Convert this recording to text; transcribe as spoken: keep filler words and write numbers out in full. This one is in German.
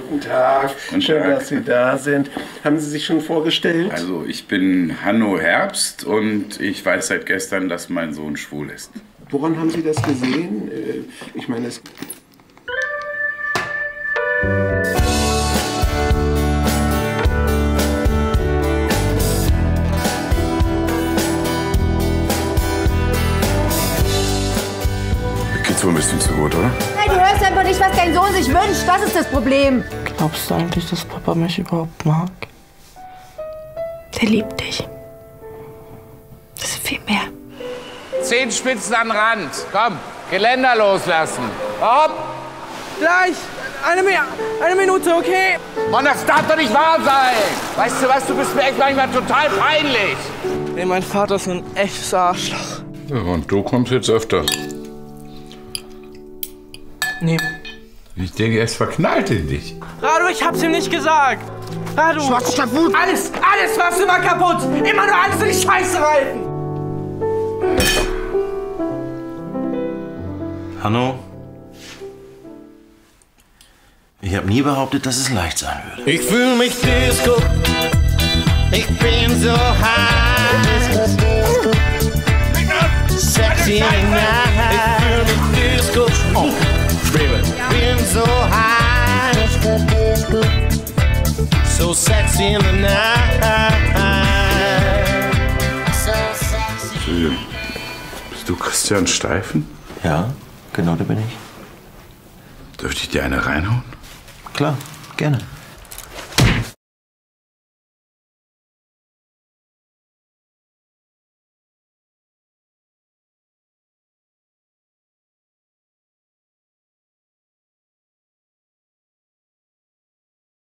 Guten Tag. Guten Schön, Tag. dass Sie da sind. Haben Sie sich schon vorgestellt? Also, ich bin Hanno Herbst und ich weiß seit gestern, dass mein Sohn schwul ist. Woran haben Sie das gesehen? Äh, Ich meine, es... Mir geht's wohl ein bisschen zu gut, oder? Nein, du hörst einfach nicht, was dein Sohn sich wünscht. Das ist das Problem. Glaubst du eigentlich, dass Papa mich überhaupt mag? Der liebt dich. Das ist viel mehr. Zehenspitzen an den Rand. Komm, Geländer loslassen. Hopp! Gleich! Eine, Mi eine Minute, okay? Mann, das darf doch nicht wahr sein! Weißt du was, du bist mir echt manchmal total peinlich. Nee, mein Vater ist ein echtes Arschloch. Ja, und du kommst jetzt öfter. Nee. Ich denke, er ist verknallt in dich. Radu, ich hab's ihm nicht gesagt! Radu! Schwarz kaputt! Alles, alles war's immer kaputt! Immer nur alles in die Scheiße reiten! Hanno? Ich habe nie behauptet, dass es leicht sein würde. Ich fühl mich Disco, ich bin so heiß. Sexy night. Ich fühl mich Disco, oh, Baby. Ich bin so heiß. So sexy in the night. Entschuldigung. Bist du Christian Steifen? Ja, genau, da bin ich. Dürfte ich dir eine reinhauen? Klar, gerne.